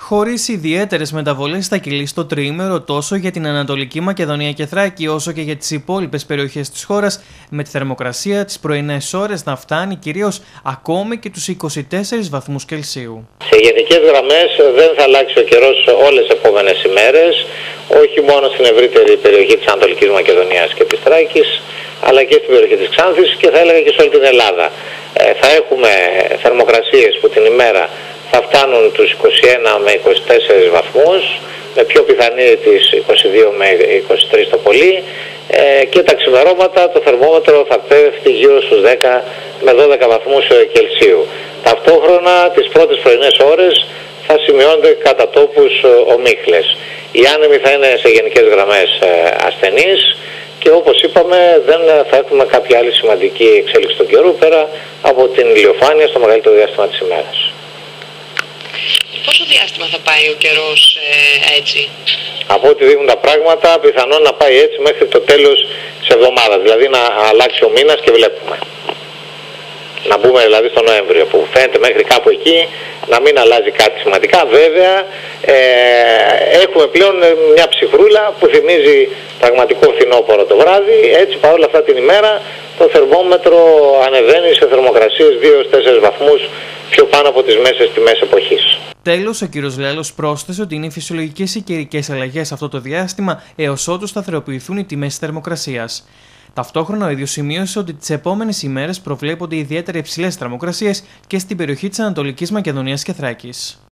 Χωρίς ιδιαίτερες μεταβολές θα κυλήσει το τριήμερο τόσο για την Ανατολική Μακεδονία και Θράκη όσο και για τις υπόλοιπες περιοχές της χώρας, με τη θερμοκρασία τις πρωινές ώρες να φτάνει κυρίως ακόμη και τους 24 βαθμούς Κελσίου. Σε γενικές γραμμές δεν θα αλλάξει ο καιρός όλες τις επόμενες ημέρες, όχι μόνο στην ευρύτερη περιοχή της Ανατολικής Μακεδονίας και της Θράκης, αλλά και στην περιοχή της Ξάνθης και θα έλεγα και σε όλη την Ελλάδα. Θα έχουμε θερμοκρασίες που την ημέρα θα φτάνουν τους 21 με 24 βαθμούς, με πιο πιθανή τις 22 με 23 το πολύ, και τα ξημερώματα το θερμόμετρο θα πέφτει γύρω στους 10 με 12 βαθμούς Κελσίου. Ταυτόχρονα τις πρώτες πρωινές ώρες θα σημειώνονται κατά τόπους ομίχλες. Οι άνεμοι θα είναι σε γενικές γραμμές ασθενείς και όπως είπαμε δεν θα έχουμε κάποια άλλη σημαντική εξέλιξη του καιρού πέρα από την ηλιοφάνεια στο μεγαλύτερο διάστημα της ημέρας. Πόσο διάστημα θα πάει ο καιρός έτσι? Από ό,τι δείχνουν τα πράγματα, πιθανόν να πάει έτσι μέχρι το τέλος της εβδομάδας, δηλαδή να αλλάξει ο μήνας και βλέπουμε. Να μπούμε δηλαδή στο Νοέμβριο, που φαίνεται μέχρι κάπου εκεί να μην αλλάζει κάτι σημαντικά. Βέβαια, έχουμε πλέον μια ψυχρούλα που θυμίζει πραγματικό φθινόπωρο το βράδυ. Έτσι, παρόλα αυτά την ημέρα, το θερμόμετρο ανεβαίνει σε θερμοκρασίες 2-4 βαθμούς πιο πάνω από τις μέσες τιμές εποχής. Τέλος, ο κ. Λέλος πρόσθεσε ότι είναι φυσιολογικές οι καιρικές αλλαγές αυτό το διάστημα έως ότου σταθεροποιηθούν οι τιμές της θερμοκρασίας. Ταυτόχρονα, ο ίδιος σημείωσε ότι τις επόμενες ημέρες προβλέπονται ιδιαίτερα υψηλές θερμοκρασίες και στην περιοχή της Ανατολικής Μακεδονίας και Θράκης.